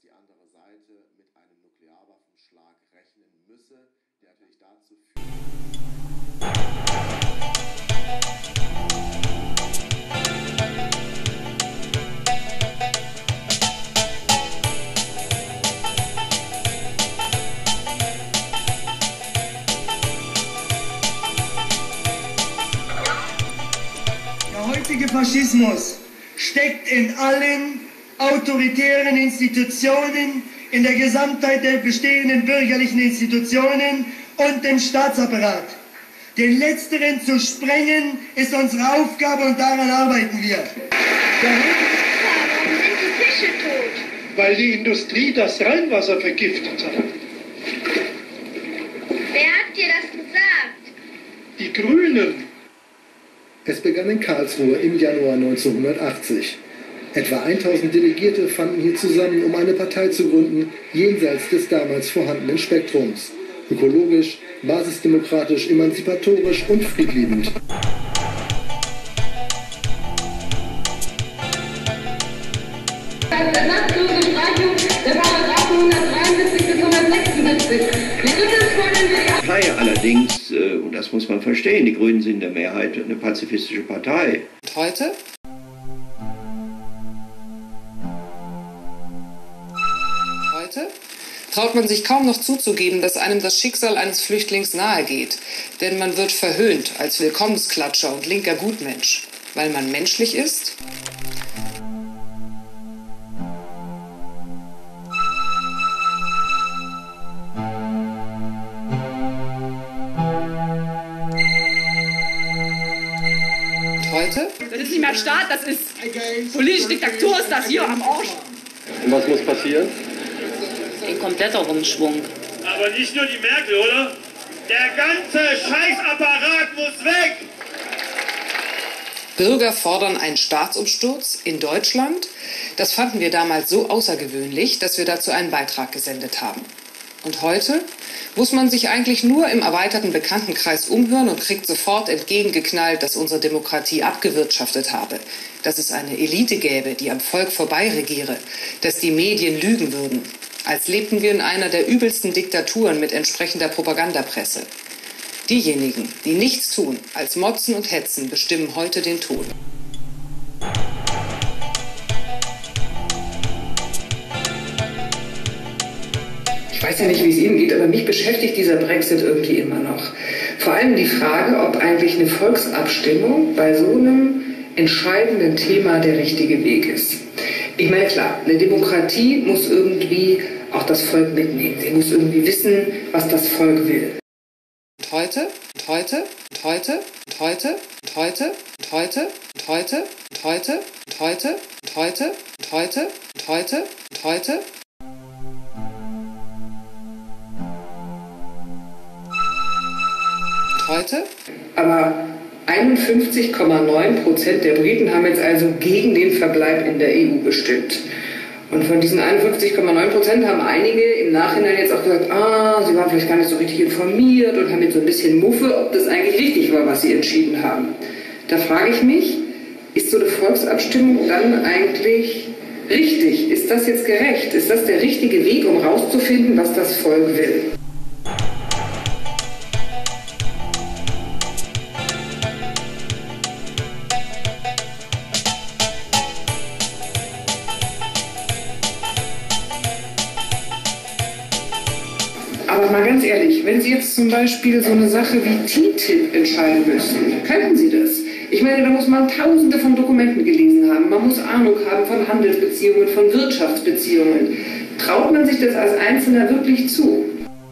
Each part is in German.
die andere Seite mit einem Nuklearwaffenschlag rechnen müsse, der natürlich dazu Der heutige Faschismus steckt in allen autoritären Institutionen, in der Gesamtheit der bestehenden bürgerlichen Institutionen und dem Staatsapparat. Den letzteren zu sprengen, ist unsere Aufgabe und daran arbeiten wir. Warum sind die Fische tot? Weil die Industrie das Rheinwasser vergiftet hat. Wer hat dir das gesagt? Die Grünen. Es begann in Karlsruhe im Januar 1980. Etwa 1000 Delegierte fanden hier zusammen, um eine Partei zu gründen, jenseits des damals vorhandenen Spektrums. Ökologisch, basisdemokratisch, emanzipatorisch und friedliebend. Ersatzlose Streichung der Paragraphen 173 bis 176. Die Partei allerdings, und das muss man verstehen, die Grünen sind in der Mehrheit eine pazifistische Partei. Und heute? Heute traut man sich kaum noch zuzugeben, dass einem das Schicksal eines Flüchtlings nahe geht. Denn man wird verhöhnt als Willkommensklatscher und linker Gutmensch. Weil man menschlich ist? Heute? Das ist nicht mehr Staat, das ist politische Diktatur, ist das hier am Arsch. Und was muss passieren? Ein kompletter Umschwung. Aber nicht nur die Merkel, oder? Der ganze Scheißapparat muss weg! Bürger fordern einen Staatsumsturz in Deutschland. Das fanden wir damals so außergewöhnlich, dass wir dazu einen Beitrag gesendet haben. Und heute muss man sich eigentlich nur im erweiterten Bekanntenkreis umhören und kriegt sofort entgegengeknallt, dass unsere Demokratie abgewirtschaftet habe, dass es eine Elite gäbe, die am Volk vorbei regiere, dass die Medien lügen würden, als lebten wir in einer der übelsten Diktaturen mit entsprechender Propagandapresse. Diejenigen, die nichts tun, als motzen und hetzen, bestimmen heute den Ton. Ich weiß ja nicht, wie es Ihnen geht, aber mich beschäftigt dieser Brexit irgendwie immer noch. Vor allem die Frage, ob eigentlich eine Volksabstimmung bei so einem entscheidenden Thema der richtige Weg ist. Ich meine, klar, eine Demokratie muss irgendwie auch das Volk mitnehmen. Sie muss irgendwie wissen, was das Volk will. Und heute, und heute, und heute, und heute, und heute, und heute, und heute, und heute, und heute, und heute, und heute, und heute, und heute. Heute? Aber 51,9% der Briten haben jetzt also gegen den Verbleib in der EU gestimmt. Und von diesen 51,9% haben einige im Nachhinein jetzt auch gesagt, sie waren vielleicht gar nicht so richtig informiert und haben jetzt so ein bisschen Muffe, ob das eigentlich richtig war, was sie entschieden haben. Da frage ich mich, ist so eine Volksabstimmung dann eigentlich richtig? Ist das jetzt gerecht? Ist das der richtige Weg, um rauszufinden, was das Volk will? Aber mal ganz ehrlich, wenn Sie jetzt zum Beispiel so eine Sache wie TTIP entscheiden müssten, könnten Sie das? Ich meine, da muss man Tausende von Dokumenten gelesen haben. Man muss Ahnung haben von Handelsbeziehungen, von Wirtschaftsbeziehungen. Traut man sich das als Einzelner wirklich zu?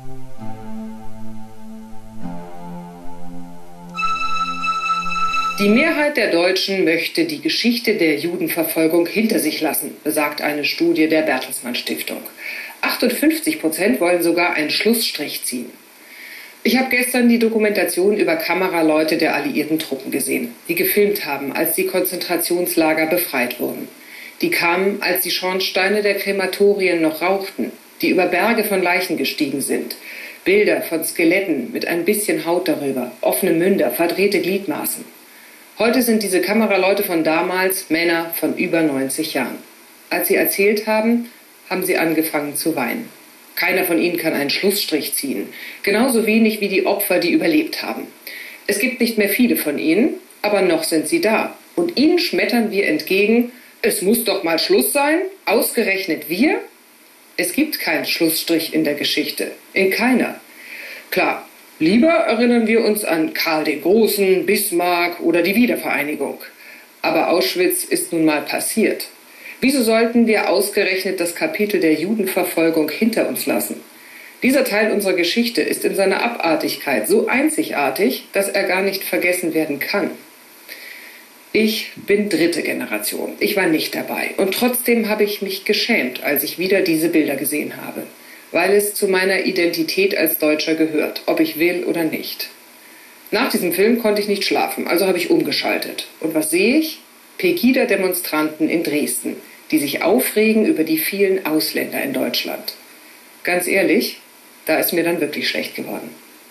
Die Mehrheit der Deutschen möchte die Geschichte der Judenverfolgung hinter sich lassen, besagt eine Studie der Bertelsmann Stiftung. 58% wollen sogar einen Schlussstrich ziehen. Ich habe gestern die Dokumentation über Kameraleute der alliierten Truppen gesehen, die gefilmt haben, als die Konzentrationslager befreit wurden. Die kamen, als die Schornsteine der Krematorien noch rauchten, die über Berge von Leichen gestiegen sind. Bilder von Skeletten mit ein bisschen Haut darüber, offene Münder, verdrehte Gliedmaßen. Heute sind diese Kameraleute von damals Männer von über 90 Jahren. Als sie erzählt haben, haben sie angefangen zu weinen. Keiner von ihnen kann einen Schlussstrich ziehen, genauso wenig wie die Opfer, die überlebt haben. Es gibt nicht mehr viele von ihnen, aber noch sind sie da. Und ihnen schmettern wir entgegen, es muss doch mal Schluss sein, ausgerechnet wir? Es gibt keinen Schlussstrich in der Geschichte, in keiner. Klar, lieber erinnern wir uns an Karl den Großen, Bismarck oder die Wiedervereinigung. Aber Auschwitz ist nun mal passiert. Wieso sollten wir ausgerechnet das Kapitel der Judenverfolgung hinter uns lassen? Dieser Teil unserer Geschichte ist in seiner Abartigkeit so einzigartig, dass er gar nicht vergessen werden kann. Ich bin 3. Generation. Ich war nicht dabei. Und trotzdem habe ich mich geschämt, als ich wieder diese Bilder gesehen habe. Weil es zu meiner Identität als Deutscher gehört, ob ich will oder nicht. Nach diesem Film konnte ich nicht schlafen, also habe ich umgeschaltet. Und was sehe ich? Pegida-Demonstranten in Dresden, die sich aufregen über die vielen Ausländer in Deutschland. Ganz ehrlich, da ist mir dann wirklich schlecht geworden.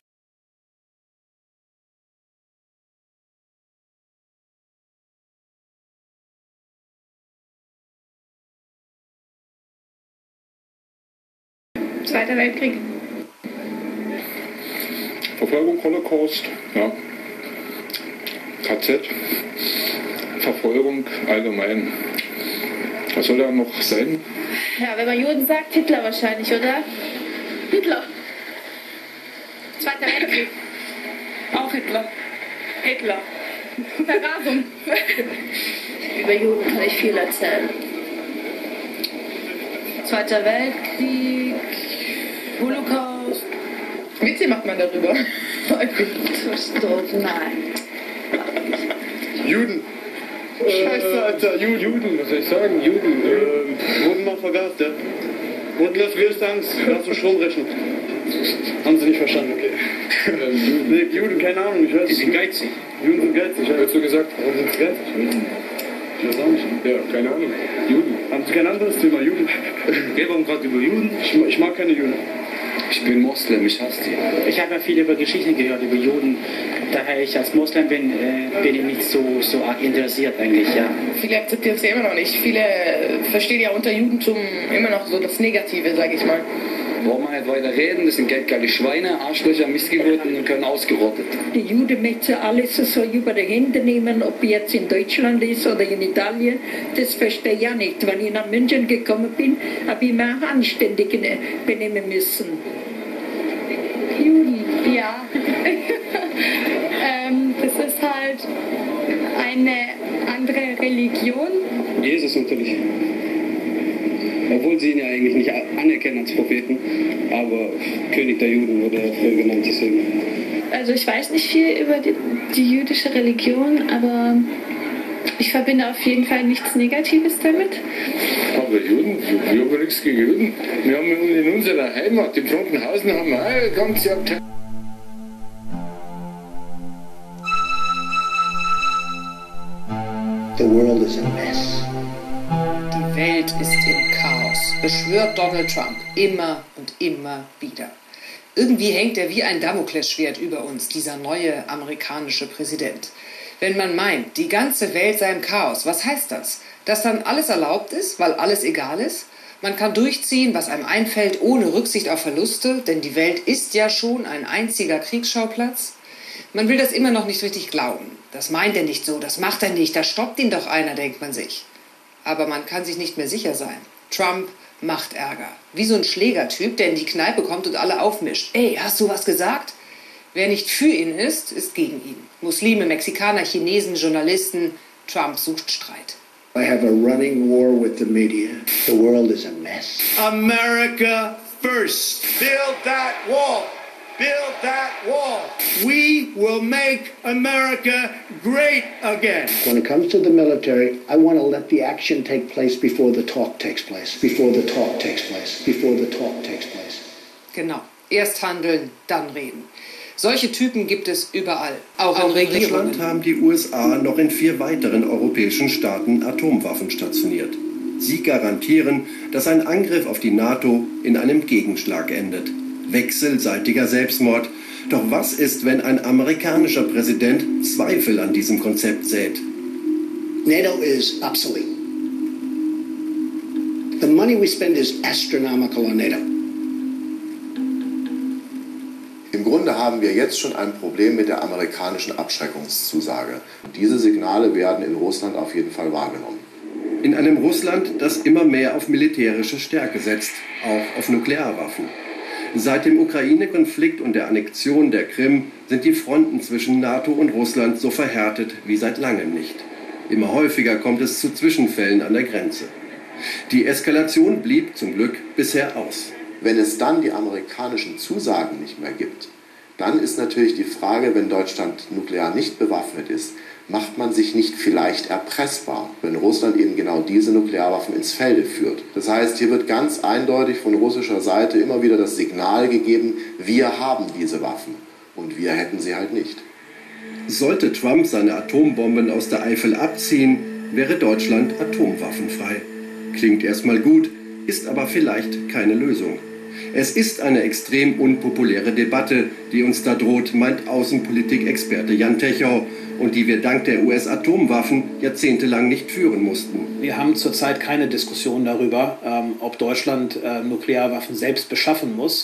Zweiter Weltkrieg. Verfolgung, Holocaust, ja. KZ, Verfolgung allgemein. Was soll da noch sein? Ja, wenn man Juden sagt, Hitler wahrscheinlich, oder? Hitler. Zweiter Weltkrieg. Auch Hitler. Hitler. Vergasung. Über Juden kann ich viel erzählen. Zweiter Weltkrieg, Holocaust. Witze macht man darüber. Nein. Juden. Scheiße, Alter, Juden, was soll ich sagen? Juden. Wurden mal vergast, ja. Wurden das größte Angst, darfst du Strom rechnen. Haben sie nicht verstanden, okay. Nee, Juden, keine Ahnung, ich weiß. Die sind geizig. Juden sind geizig, ja. Hast du gesagt? Warum sind sie geizig? Ich weiß auch nicht. Ja, keine Ahnung. Juden. Haben sie kein anderes Thema, Juden? Wir haben gerade über Juden. Ich mag keine Juden. Ich bin Moslem, ich hasse die. Ich habe ja viel über Geschichten gehört, über Juden. Daher ich als Moslem bin ich nicht so arg interessiert eigentlich, ja. Viele akzeptieren es ja immer noch nicht. Viele verstehen ja unter Judentum immer noch so das Negative, sage ich mal. Brauchen wir nicht weiter reden, das sind geldgeile Schweine, Arschlöcher, Missgeburten und können ausgerottet. Die Juden möchten alles so über die Hände nehmen, ob jetzt in Deutschland ist oder in Italien, das verstehe ich ja nicht. Wenn ich nach München gekommen bin, habe ich mich anständig benehmen müssen. Juden, ja. Das ist halt eine andere Religion. Jesus natürlich. Obwohl sie ihn ja eigentlich nicht anerkennen als Propheten, aber König der Juden wurde früher genannt, deswegen. Also ich weiß nicht viel über die jüdische Religion, aber ich verbinde auf jeden Fall nichts Negatives damit. Aber Juden, wir haben nichts gegen Juden. Wir haben in unserer Heimat, in Frankenhausen, haben wir eine ganze Abteilung. The world is a mess. Die Welt ist im Chaos, beschwört Donald Trump immer und immer wieder. Irgendwie hängt er wie ein Damoklesschwert über uns, dieser neue amerikanische Präsident. Wenn man meint, die ganze Welt sei im Chaos, was heißt das? Dass dann alles erlaubt ist, weil alles egal ist? Man kann durchziehen, was einem einfällt, ohne Rücksicht auf Verluste, denn die Welt ist ja schon ein einziger Kriegsschauplatz. Man will das immer noch nicht richtig glauben. Das meint er nicht so, das macht er nicht, da stoppt ihn doch einer, denkt man sich. Aber man kann sich nicht mehr sicher sein. Trump macht Ärger. Wie so ein Schlägertyp, der in die Kneipe kommt und alle aufmischt. Ey, hast du was gesagt? Wer nicht für ihn ist gegen ihn. Muslime, Mexikaner, Chinesen, Journalisten. Trump sucht Streit. I have a running war with the media. The world is a mess. America first. Build that wall. Build that wall. We will make America great again. When it comes to the military, I want to let the action take place before the talk takes place. Before the talk takes place. Before the talk takes place. Genau. Erst handeln, dann reden. Solche Typen gibt es überall, auch in Regierungen. In Deutschland haben die USA noch in 4 weiteren europäischen Staaten Atomwaffen stationiert. Sie garantieren, dass ein Angriff auf die NATO in einem Gegenschlag endet. Wechselseitiger Selbstmord. Doch was ist, wenn ein amerikanischer Präsident Zweifel an diesem Konzept sät? NATO is obsolete. The money we spend is astronomical on NATO. Im Grunde haben wir jetzt schon ein Problem mit der amerikanischen Abschreckungszusage. Diese Signale werden in Russland auf jeden Fall wahrgenommen. In einem Russland, das immer mehr auf militärische Stärke setzt, auch auf Nuklearwaffen. Seit dem Ukraine-Konflikt und der Annexion der Krim sind die Fronten zwischen NATO und Russland so verhärtet wie seit langem nicht. Immer häufiger kommt es zu Zwischenfällen an der Grenze. Die Eskalation blieb zum Glück bisher aus. Wenn es dann die amerikanischen Zusagen nicht mehr gibt, dann ist natürlich die Frage, wenn Deutschland nuklear nicht bewaffnet ist, macht man sich nicht vielleicht erpressbar, wenn Russland eben genau diese Nuklearwaffen ins Felde führt. Das heißt, hier wird ganz eindeutig von russischer Seite immer wieder das Signal gegeben, wir haben diese Waffen und wir hätten sie halt nicht. Sollte Trump seine Atombomben aus der Eifel abziehen, wäre Deutschland atomwaffenfrei. Klingt erstmal gut, ist aber vielleicht keine Lösung. Es ist eine extrem unpopuläre Debatte, die uns da droht, meint Außenpolitik-Experte Jan Techow, und die wir dank der US-Atomwaffen jahrzehntelang nicht führen mussten. Wir haben zurzeit keine Diskussion darüber, ob Deutschland Nuklearwaffen selbst beschaffen muss.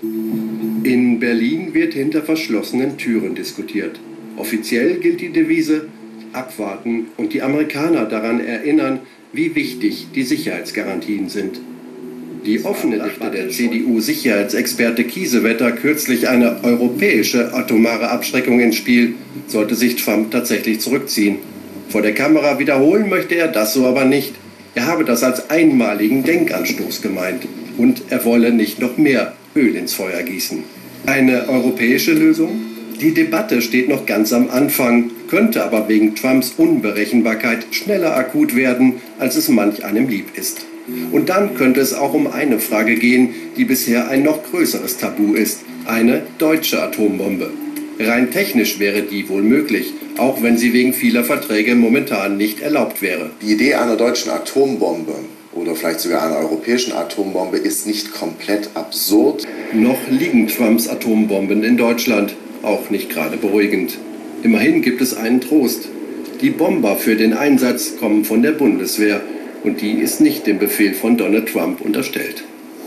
In Berlin wird hinter verschlossenen Türen diskutiert. Offiziell gilt die Devise: abwarten und die Amerikaner daran erinnern, wie wichtig die Sicherheitsgarantien sind. Die offene legte der CDU-Sicherheitsexperte Kiesewetter kürzlich eine europäische atomare Abschreckung ins Spiel, sollte sich Trump tatsächlich zurückziehen. Vor der Kamera wiederholen möchte er das so aber nicht. Er habe das als einmaligen Denkanstoß gemeint und er wolle nicht noch mehr Öl ins Feuer gießen. Eine europäische Lösung? Die Debatte steht noch ganz am Anfang, könnte aber wegen Trumps Unberechenbarkeit schneller akut werden, als es manch einem lieb ist. Und dann könnte es auch um eine Frage gehen, die bisher ein noch größeres Tabu ist: eine deutsche Atombombe. Rein technisch wäre die wohl möglich, auch wenn sie wegen vieler Verträge momentan nicht erlaubt wäre. Die Idee einer deutschen Atombombe oder vielleicht sogar einer europäischen Atombombe ist nicht komplett absurd. Noch liegen Trumps Atombomben in Deutschland, auch nicht gerade beruhigend. Immerhin gibt es einen Trost: die Bomber für den Einsatz kommen von der Bundeswehr. Und die ist nicht dem Befehl von Donald Trump unterstellt.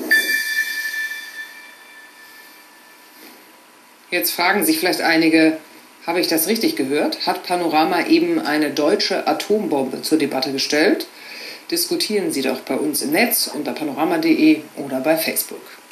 Jetzt fragen sich vielleicht einige, habe ich das richtig gehört? Hat Panorama eben eine deutsche Atombombe zur Debatte gestellt? Diskutieren Sie doch bei uns im Netz unter panorama.de oder bei Facebook.